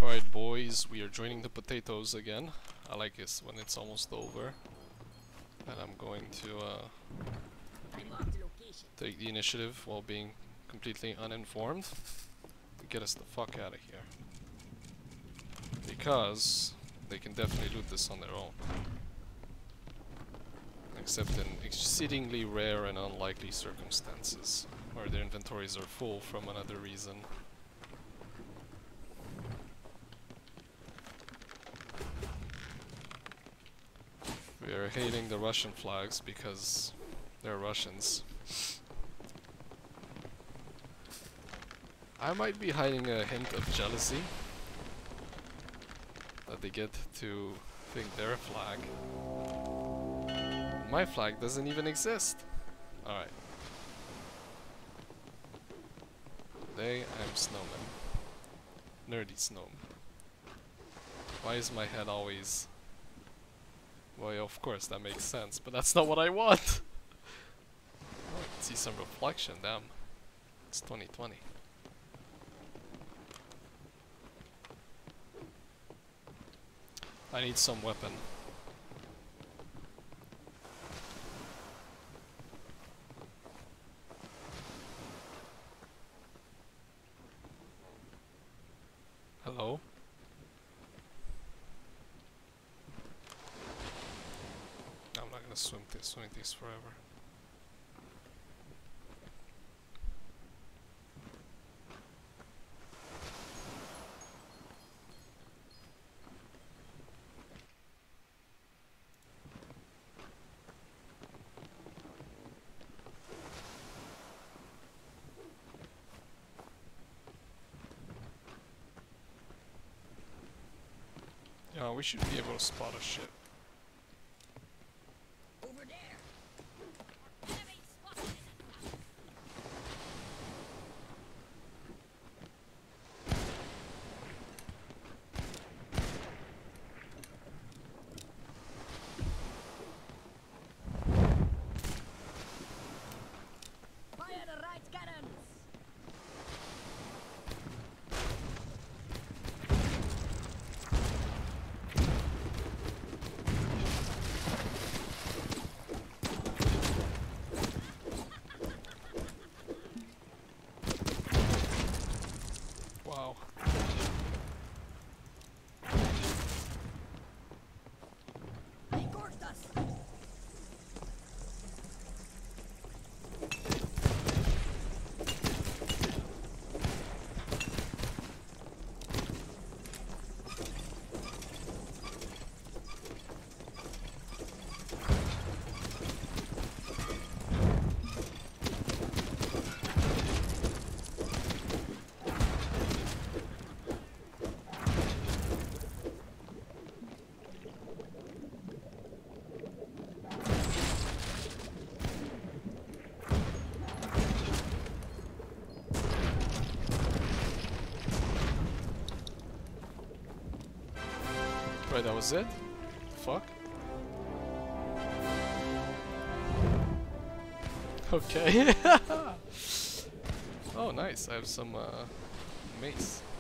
Alright boys, we are joining the potatoes again. I like this when it's almost over. And I'm going to take the initiative while being completely uninformed to get us the fuck out of here. Because they can definitely loot this on their own. Except in exceedingly rare and unlikely circumstances, where their inventories are full from another reason. We are hating the Russian flags because they're Russians. I might be hiding a hint of jealousy that they get to think their flag. My flag doesn't even exist. Alright. Today I'm snowman. Nerdy snowman. Why is my head always... Well, of course that makes sense, but that's not what I want! Oh, I can see some reflection, damn. It's 2020. I need some weapon. Hello? I'm not gonna swim this forever. Yeah, we should be able to spot a ship. Over there. Enemy spotted. Fire the right cannons. Wow. They gorged us. Right, that was it? Fuck. Okay. Oh, nice. I have some mace.